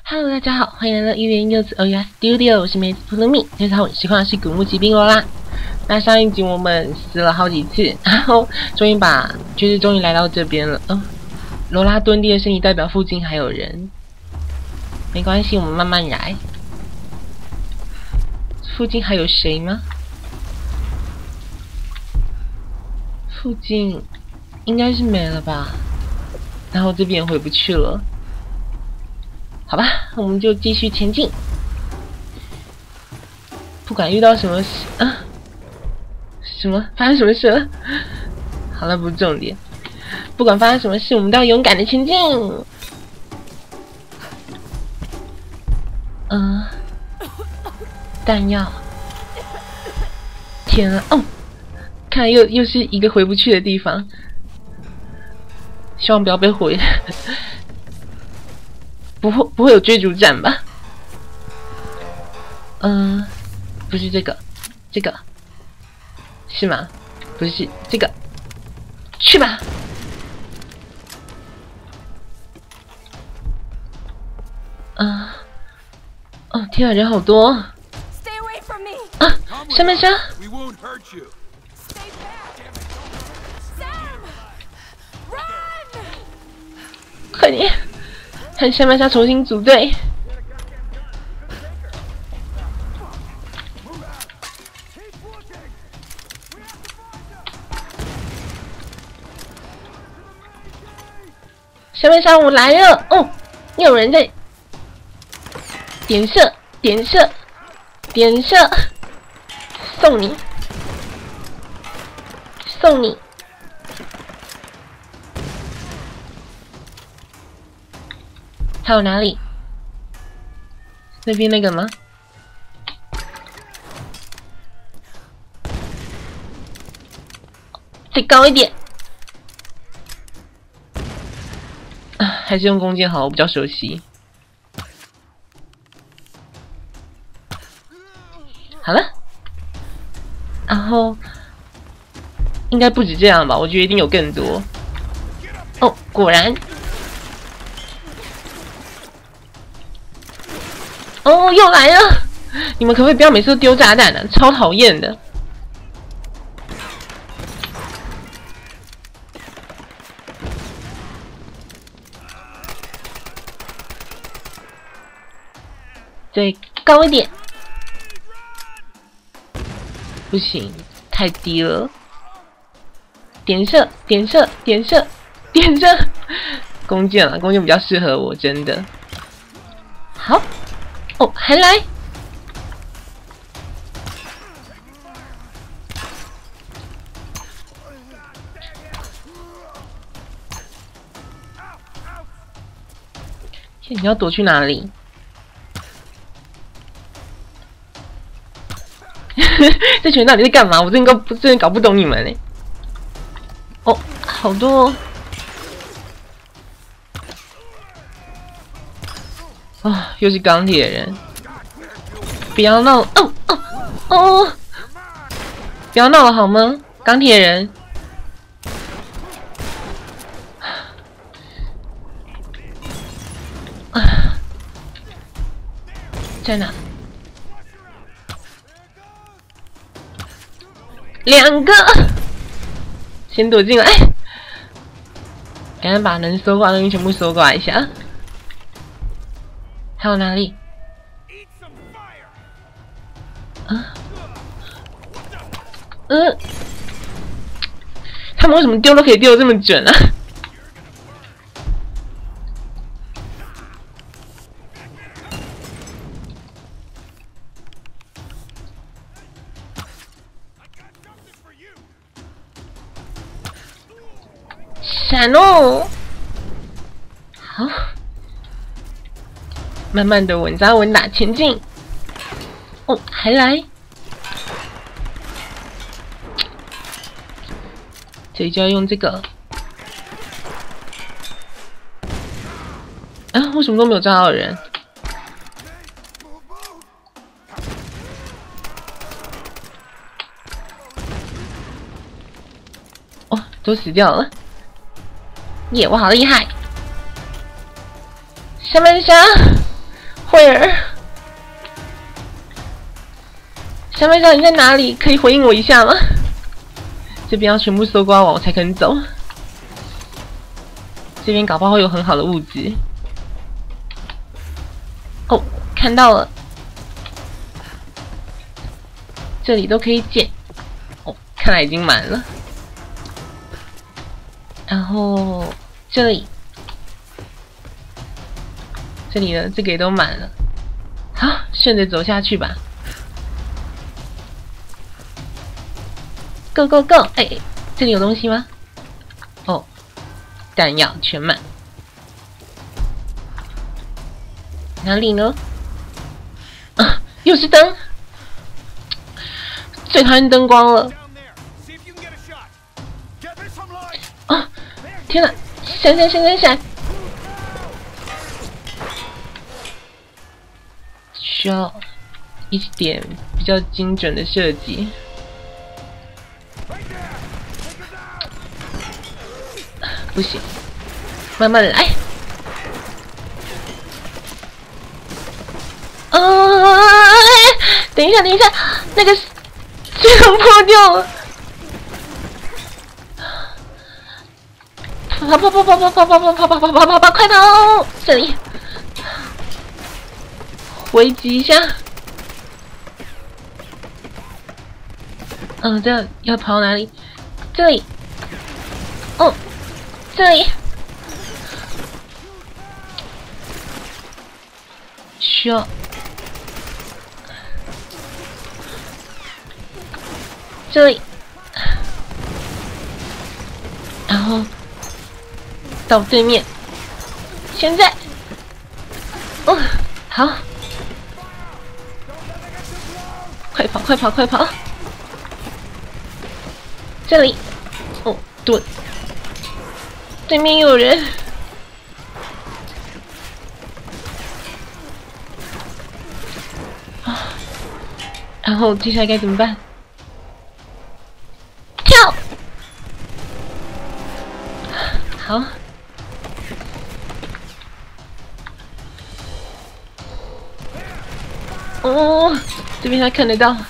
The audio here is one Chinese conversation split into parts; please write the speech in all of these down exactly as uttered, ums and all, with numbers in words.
Hello， 大家好，欢迎来到一元柚子 O U S Studio， 我是梅子普鲁米。这次我实况的是古墓奇兵罗拉。那上一集我们死了好几次，然后终于把，就是终于来到这边了。嗯、哦，罗拉蹲地的声音代表附近还有人，没关系，我们慢慢来。附近还有谁吗？附近应该是没了吧。然后这边回不去了。好吧，我们就继续前进。不管遇到什么事啊，什么发生什么事了？好了，不是重点。不管发生什么事，我们都要勇敢的前进。嗯、呃，弹药。天啊！哦，看来又又是一个回不去的地方。希望不要被毁。不会不会有追逐战吧？嗯、呃，不是这个，这个是吗？不是这个，去吧。啊、呃，哦天啊，人好多啊！上面杀！快点！和下面杀重新组队。下面杀我来了！哦，又有人在点射，点射，点射，送你，送你。还有哪里？那边那个吗？再高一点。啊，还是用弓箭好，我比较熟悉。好了，然后应该不止这样吧？我觉得一定有更多。哦，果然。哦，又来了！你们可不可以不要每次都丢炸弹呢、啊？超讨厌的。再高一点。不行，太低了。点射，点射，点射，点射！弓箭啊，弓箭比较适合我，真的。好。哦，还来！你要躲去哪里？这群人到底在干嘛？我真的搞真的搞不懂你们嘞！哦，好多哦！啊、哦，又是钢铁人！不要闹！哦哦哦！不要闹了好吗？钢铁人！啊，在哪？两个！先躲进来，赶紧把能搜刮的东西全部搜刮一下。还有哪里？啊，嗯，他们为什么丢都可以丢得这么准啊？闪哦！好。慢慢的稳扎稳打前进。哦，还来！这里就要用这个。啊，为什么都没有抓到人？哦，都死掉了。耶，我好厉害！下面杀！ 惠儿，小妹长你在哪里？可以回应我一下吗？这边要全部搜刮完我才肯走。这边搞不好会有很好的物质。哦，看到了，这里都可以捡。哦，看来已经满了。然后这里，这里呢，这个也都满了。好，顺着走下去吧。Go go go！ 哎，这里有东西吗？哦，弹药全满。哪里呢？啊，又是灯！最讨厌灯光了。啊！天哪！闪闪闪闪闪！需要一点比较精准的设计。不行，慢慢来。呃，等一下，等一下，那个这个破掉了。跑跑跑跑跑跑跑跑跑跑跑跑跑跑，快跑！这里，回击一下。嗯，这样要跑哪里？这里。哦。这里需要这里，然后到对面。现在，哦，好，快跑，快跑，快跑！这里，哦，盾。对面有人，啊！然后接下来该怎么办？跳！好。哦，这边还看得到。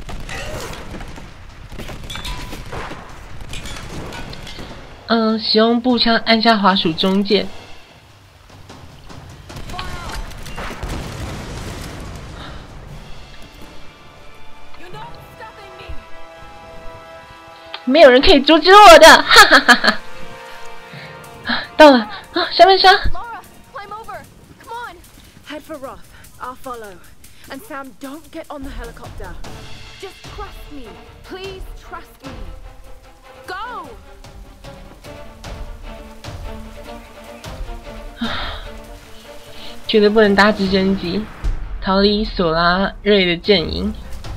嗯，使用步枪按下滑鼠中键。没有人可以阻止我的，哈哈哈哈！到了啊，小妹莎。 Head for Roth. I'll follow. And Sam, don't get on the helicopter. Just trust me. Please trust me. Go! 绝对不能搭直升机，逃离索拉瑞的阵营。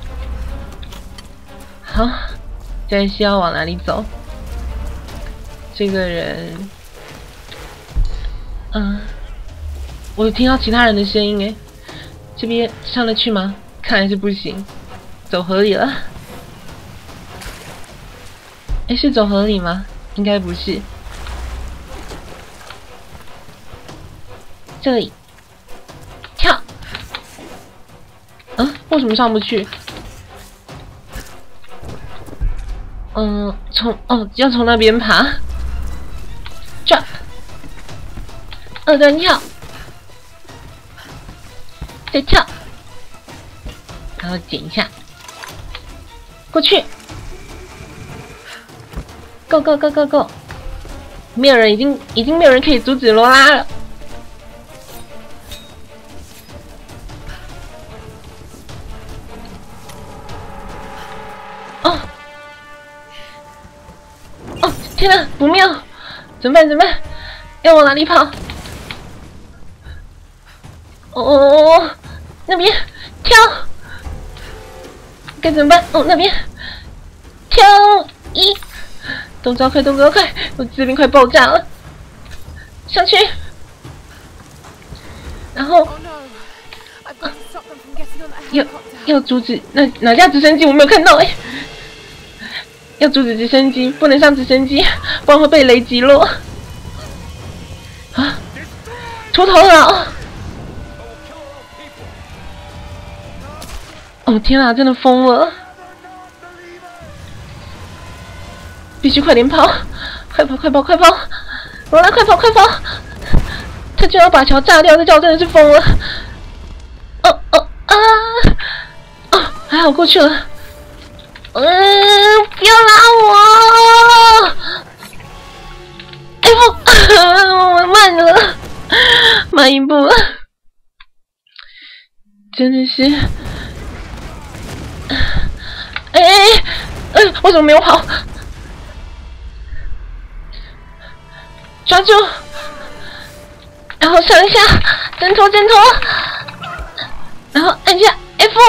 好，现在是要往哪里走？这个人，嗯，我有听到其他人的声音诶，这边上得去吗？看来是不行，走河里了。诶，是走河里吗？应该不是。这里。跳！嗯，为什么上不去？嗯，从哦，要从那边爬。drop， 二段跳，再跳，然后捡一下，过去。Go go go go go！ 没有人，已经已经没有人可以阻止罗拉了。哦，哦，天哪，不妙！怎么办？怎么办？要往哪里跑？哦，那边跳，该怎么办？哦，那边跳一，动作快，动作快！我这边快爆炸了，上去，然后。啊、要要阻止那哪架直升机？我没有看到哎、欸！要阻止直升机，不能上直升机，不然会被雷击落。啊！秃头佬！ 哦天啊，真的疯了！必须快点跑，快跑快跑快跑！罗拉快跑快跑！他就要把桥炸掉，这叫真的是疯了！哦哦啊！哦，还好过去了。嗯，不要拉我！哎不，我慢了，慢一步了，真的是。哎哎哎！为什么没有跑？抓住！然后上一下，挣脱挣脱，然后按下 F。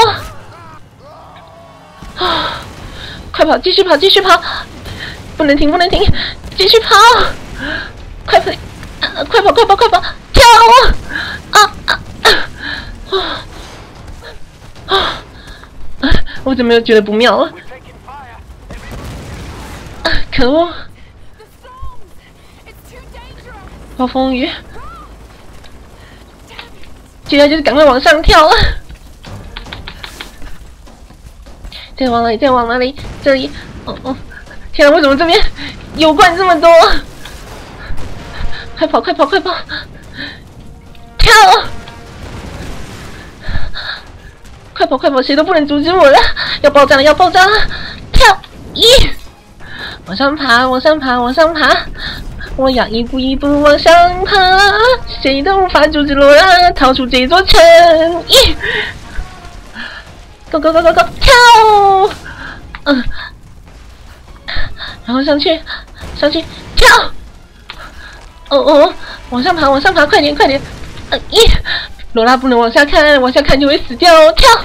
啊！快跑，继续跑，继续跑，不能停，不能停，继续跑！快跑，啊、快跑，快跑，快跑，跳！啊啊啊！啊！啊！我怎么又觉得不妙了？啊！可恶！暴风雨！接下来就是赶快往上跳了。再往哪里？再往哪里？这里！哦哦！天啊，为什么这边油罐这么多？快跑！快跑！快跑！跳！快跑！快跑！谁都不能阻止我了！要爆炸了！要爆炸了！跳！一！往上爬！往上爬！往上爬！我要一步一步往上爬，谁都无法阻止罗拉逃出这座城。一 ，Go Go Go Go Go， 跳！嗯，然后上去，上去，跳！哦哦，往上爬，往上爬，快点，快点！嗯，一，罗拉不能往下看，往下看就会死掉哦。跳！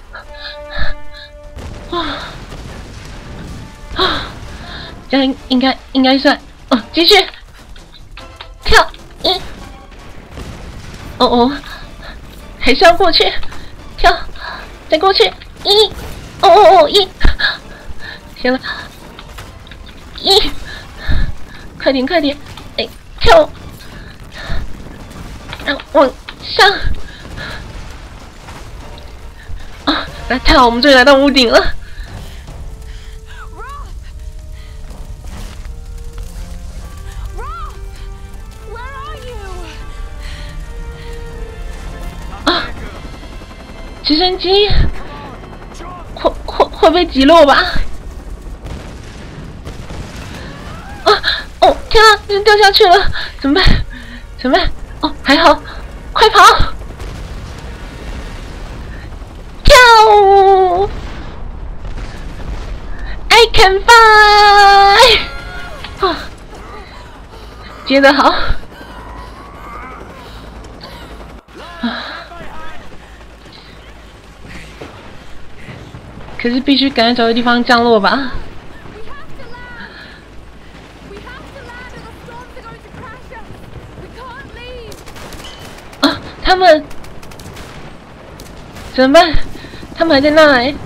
啊啊，这样应该应该算哦，继续。跳！一，哦哦，还是要过去，跳，再过去，一，哦哦哦，一，行了，一，快点快点，哎，跳，然后往上，啊，来，太好，我们终于来到屋顶了。直升机会会会被击落吧？啊！哦，天啊，又掉下去了，怎么办？怎么办？哦，还好，快跑！跳 ！I can fly！ 啊，接得好。可是必须赶快找个地方降落吧。啊，他们怎么办？他们还在那哎。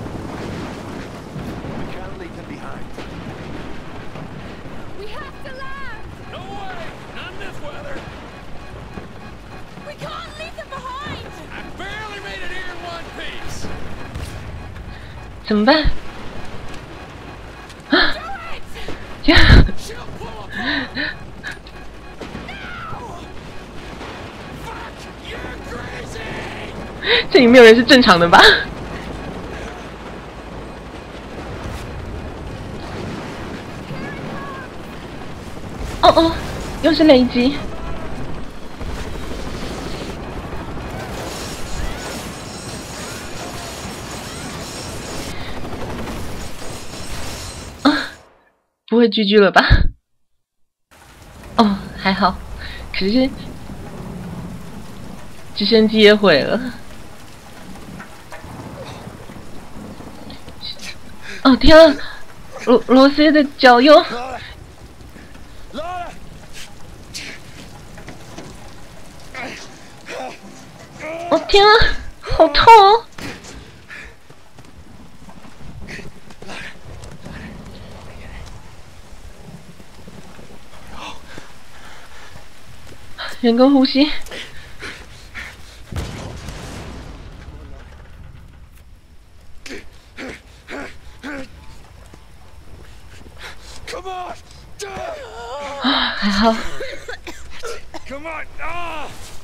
怎么办？啊！呀！这里没有人是正常的吧？哦哦，又是雷击！不会G G了吧？哦，还好，可是直升机也毁了。哦天啊，罗罗斯的脚又……哦天啊，好痛哦！人工呼吸。 还好。 Come on! Ah!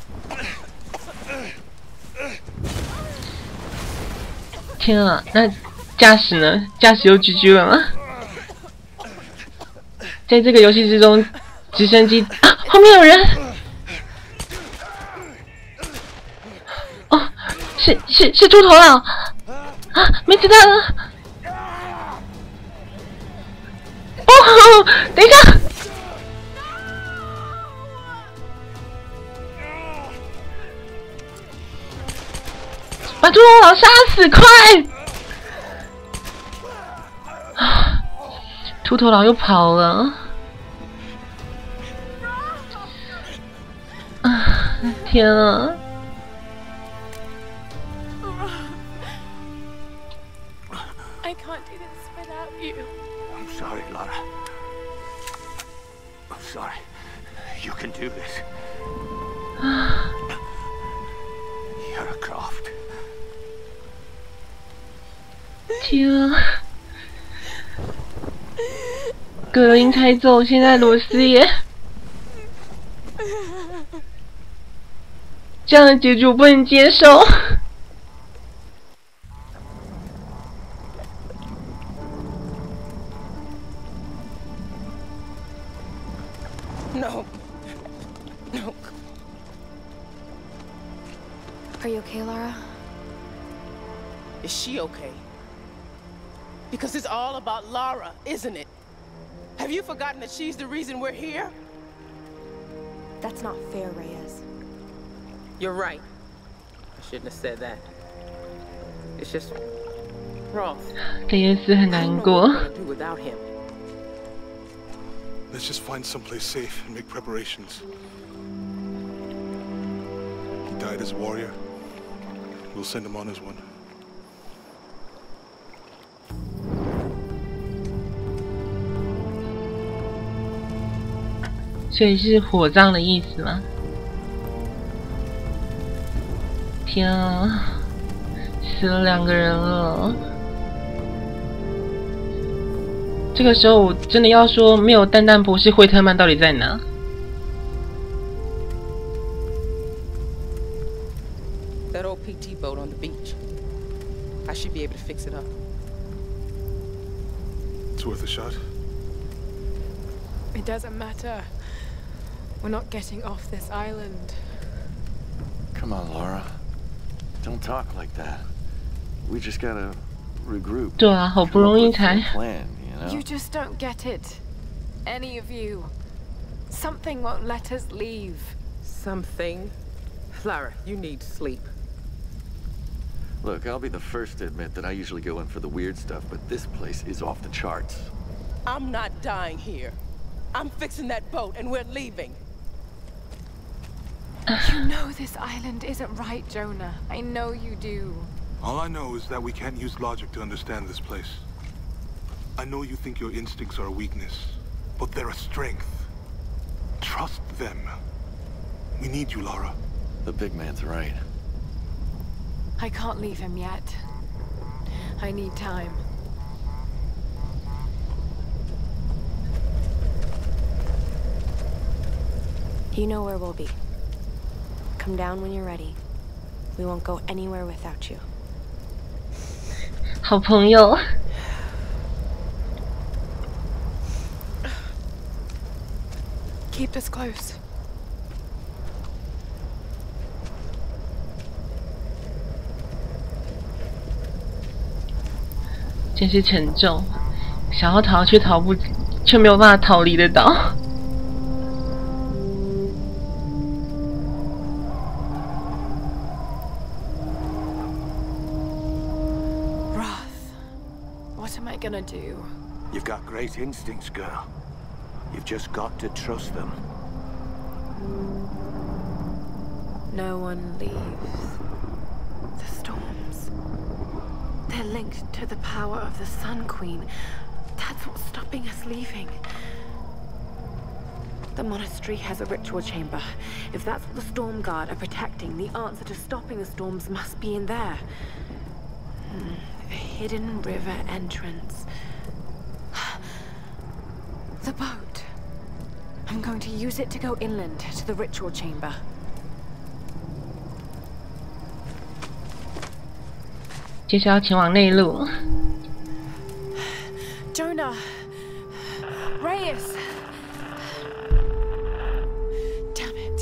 天啊，那驾驶呢？驾驶又 G G 了吗？在这个游戏之中，直升机啊，后面有人！哦，是是是猪头佬啊！没子弹了！哦，等一下！把猪头佬杀死，快！啊，秃头佬又跑了。啊，天啊！ I can't do this without you. I'm sorry, Lara. I'm sorry. You can do this. You're a Croft. 天啊！格林才走，现在罗斯也这样的结局我不能接受。 No. No. Are you okay, Lara? Is she okay? Because it's all about Lara, isn't it? Have you forgotten that she's the reason we're here? That's not fair, Reyes. You're right. I shouldn't have said that. It's just Roth. 这件事很难过。 Do without him. Let's just find someplace safe and make preparations. He died as a warrior. We'll send him on as one. 所以是火葬的意思吗？天啊，死了两个人了。 这个时候我真的要说，没有蛋蛋博士惠特曼到底在哪？ That old P T boat on the beach. I should be able to fix it up. It's worth a shot. It doesn't matter. We're not getting off this island. Come on, Lara. Don't talk like that. We just gotta regroup. 对啊，好不容易才。 Plan, you know? You just don't get it. Any of you. Something won't let us leave. Something? Lara, you need sleep. Look, I'll be the first to admit that I usually go in for the weird stuff, but this place is off the charts. I'm not dying here. I'm fixing that boat and we're leaving. You know this island isn't right, Jonah. I know you do. All I know is that we can't use logic to understand this place. I know you think your instincts are a weakness, but they're a strength. Trust them. We need you, Lara. The big man's right. I can't leave him yet. I need time. You know where we'll be. Come down when you're ready. We won't go anywhere without you. 好朋友。 Keep us close. 真是沉重，想要逃却逃不，却没有办法逃离得到。 What am I gonna do? You've got great instincts, girl. You've just got to trust them. No one leaves. The storms. They're linked to the power of the Sun Queen. That's what's stopping us leaving. The monastery has a ritual chamber. If that's what the Storm Guard are protecting, the answer to stopping the storms must be in there. Hmm. A hidden river entrance. The boat. I'm going to use it to go inland to the ritual chamber. 接着要前往内陆。 Jonah, Reyes. Damn it.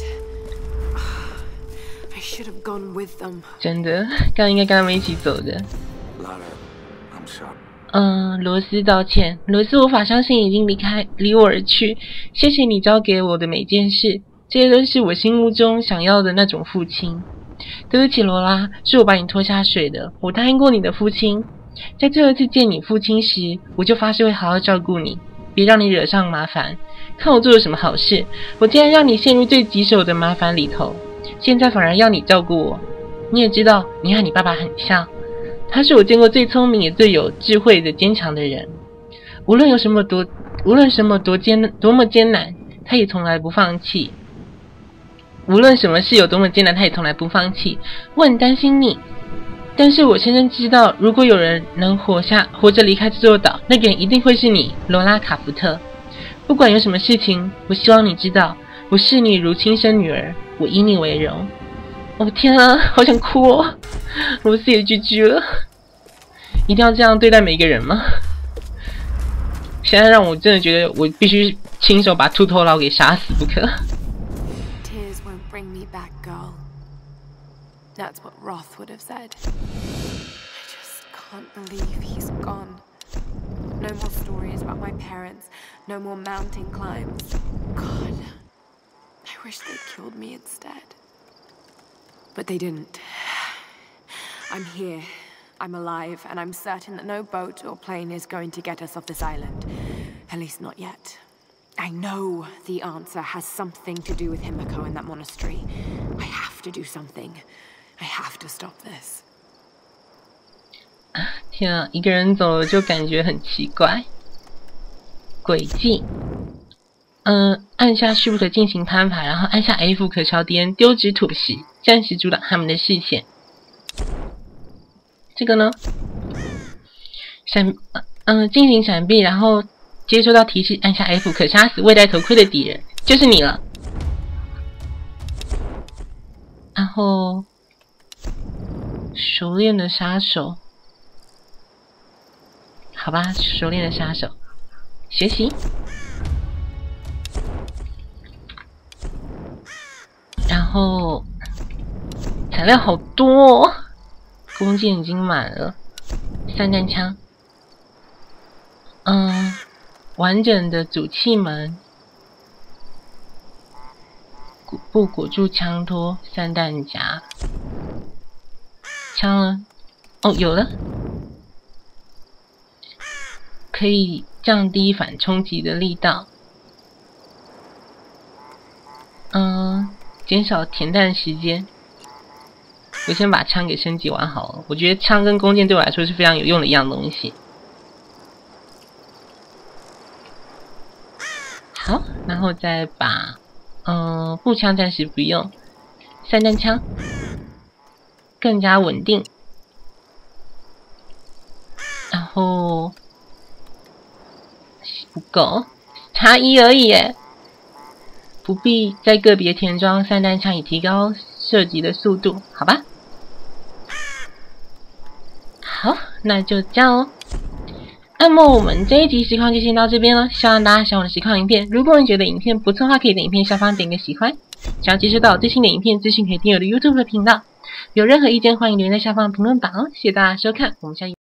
I should have gone with them. 真的，刚应该跟他们一起走的。 Lara, I'm sorry. 嗯，罗斯道歉。罗斯无法相信已经离开，离我而去。谢谢你教给我的每件事，这些都是我心目中想要的那种父亲。对不起，罗拉，是我把你拖下水的。我答应过你的父亲，在最后一次见你父亲时，我就发誓会好好照顾你，别让你惹上麻烦。看我做了什么好事，我竟然让你陷入最棘手的麻烦里头，现在反而要你照顾我。你也知道，你和你爸爸很像。 他是我见过最聪明也最有智慧的坚强的人，无论有什么多，无论什么多艰多么艰难，他也从来不放弃。无论什么事有多么艰难，他也从来不放弃。我很担心你，但是我深深知道，如果有人能活下活着离开这座岛，那个人一定会是你，罗拉卡福特。不管有什么事情，我希望你知道，我视你如亲生女儿，我以你为荣。 哦天啊，好想哭哦！罗斯也 G G 了，一定要这样对待每一个人吗？现在让我真的觉得我必须亲手把秃头佬给杀死不可。 Tears won't bring me back, girl. That's what Roth would have said. I just can't believe he's gone. No more stories about my parents. No more mountain climbs. God, I wish they killed me instead. But they didn't. I'm here, I'm alive, and I'm certain that no boat or plane is going to get us off this island. At least not yet. I know the answer has something to do with Himiko in that monastery. I have to do something. I have to stop this. 天啊，一个人走了就感觉很奇怪。轨迹。 嗯，按下 Shift 进行攀爬，然后按下 F 可朝敌人丢掷土石，暂时阻挡他们的视线。这个呢，闪，嗯，进行闪避，然后接收到提示，按下 F 可杀死未戴头盔的敌人，就是你了。然后，熟练的杀手，好吧，熟练的杀手，学习。 然后材料好多哦，弓箭已经满了，散弹枪，嗯，完整的主气门，裹布裹住枪托，散弹夹，枪呢？哦，有了，可以降低反冲击的力道，嗯。 减少填弹时间。我先把枪给升级完好了。我觉得枪跟弓箭对我来说是非常有用的一样东西。好，然后再把嗯、呃、步枪暂时不用，散弹枪更加稳定。然后不够，差一而已耶。 不必在个别填装散弹枪以提高射击的速度，好吧？好，那就这样哦。那么我们这一集实况就先到这边了，希望大家喜欢我的实况影片。如果你觉得影片不错的话，可以在影片下方点个喜欢。想要接收到最新的影片资讯，可以订阅我的 YouTube 频道。有任何意见，欢迎留言在下方评论榜哦。谢谢大家收看，我们下期。